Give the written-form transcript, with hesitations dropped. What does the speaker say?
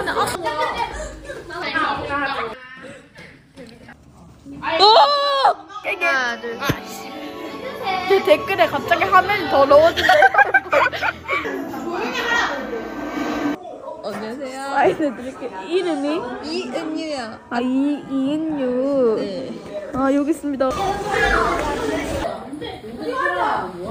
하나, 둘, 제 댓글에 갑자기 화면이 더러워진대. 안녕하세요. 알려드릴게요. 이름이? 이은유야. 아, 이은유. 네. 아, 여기 있습니다.